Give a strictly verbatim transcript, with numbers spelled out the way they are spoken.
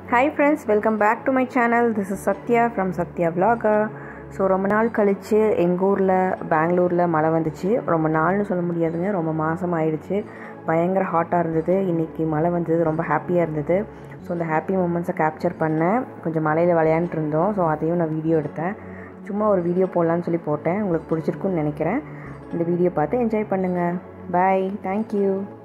Hi friends, welcome back to my channel. This is Satya from Satya Vlogger. So ரொம்ப நாள் கழித்து எங்கள் ஊரில் பெங்களூரில் மழை வந்துச்சு. ரொம்ப நாள்னு சொல்ல முடியாதுங்க, ரொம்ப மாதம் ஆயிடுச்சு. பயங்கர ஹாட்டாக இருந்தது. இன்றைக்கி மழை வந்தது, ரொம்ப ஹாப்பியாக இருந்தது. ஸோ அந்த ஹாப்பி மூமெண்ட்ஸை கேப்சர் பண்ணேன். கொஞ்சம் மழையில் விளையாண்டுட்டு இருந்தோம். ஸோ அதையும் நான் வீடியோ எடுத்தேன். சும்மா ஒரு வீடியோ போடலான்னு சொல்லி போட்டேன். உங்களுக்கு பிடிச்சிருக்குன்னு நினைக்கிறேன். இந்த வீடியோ பார்த்து என்ஜாய் பண்ணுங்கள். Bye, thank you.